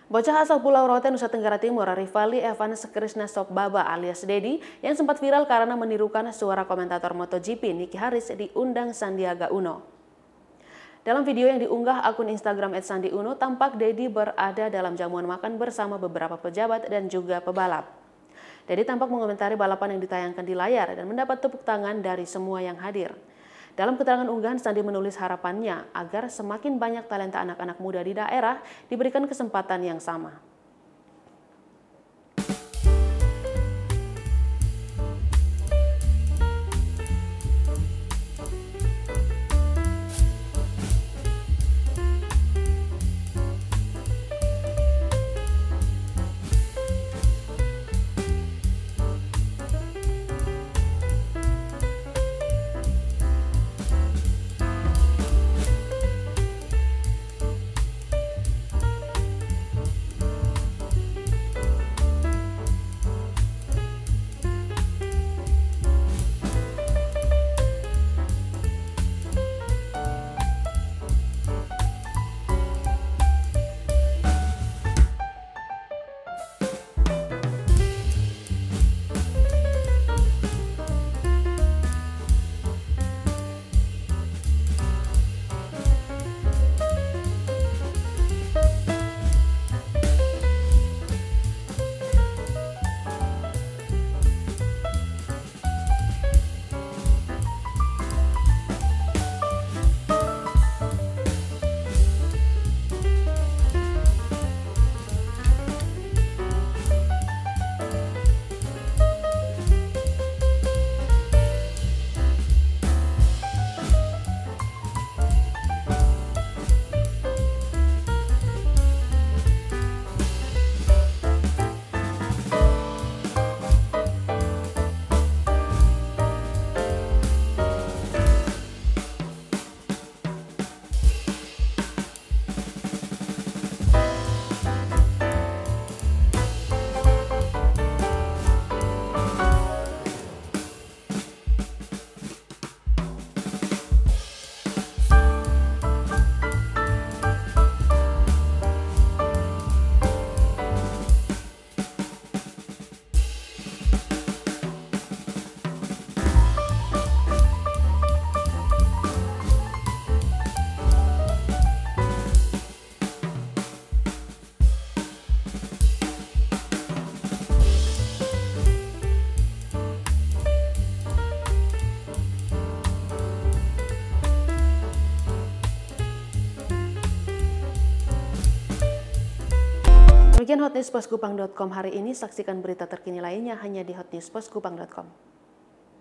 Bocah asal Pulau Rote, Nusa Tenggara Timur, Rifali Evans Krisnasopbaba alias Dedi, yang sempat viral karena menirukan suara komentator MotoGP Niki Harris diundang Sandiaga Uno. Dalam video yang diunggah akun Instagram @sandiuno, tampak Dedi berada dalam jamuan makan bersama beberapa pejabat dan juga pebalap. Dedi tampak mengomentari balapan yang ditayangkan di layar dan mendapat tepuk tangan dari semua yang hadir. Dalam keterangan unggahan, Sandi menulis harapannya agar semakin banyak talenta anak-anak muda di daerah diberikan kesempatan yang sama. Demikian hotnewsposkupang.com hari ini. Saksikan berita terkini lainnya hanya di hotnewsposkupang.com.